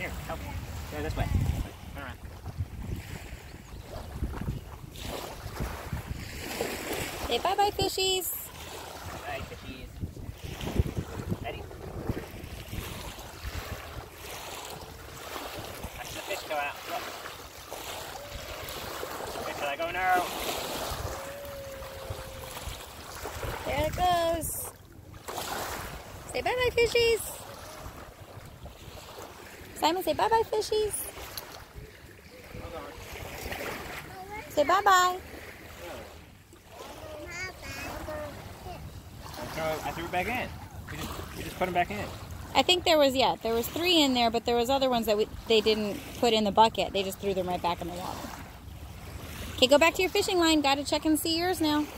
Here, help. Go this way. Turn around. Say bye-bye, fishies. Bye, fishies. Ready? Watch the fish go out. Look. Wait till I go now. There it goes. Say bye-bye, fishies. Simon, say bye-bye, fishies. Hold on. Say bye-bye. I threw it back in. We just put them back in. I think there was 3 in there, but there was other ones that they didn't put in the bucket. They just threw them right back in the water. Okay, go back to your fishing line. Got to check and see yours now.